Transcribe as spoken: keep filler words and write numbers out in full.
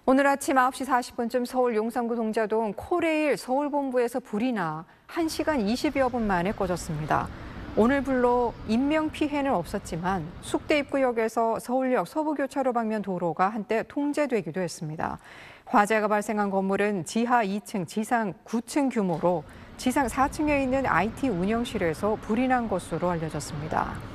오늘 아침 아홉 시 사십 분쯤 서울 용산구 동자동 코레일 서울본부에서 불이 나 한 시간 이십여 분 만에 꺼졌습니다. 오늘 불로 인명피해는 없었지만 숙대 입구역에서 서울역 서부교차로 방면 도로가 한때 통제되기도 했습니다. 화재가 발생한 건물은 지하 이 층, 지상 구 층 규모로 지상 사 층에 있는 아이티 운영실에서 불이 난 것으로 알려졌습니다.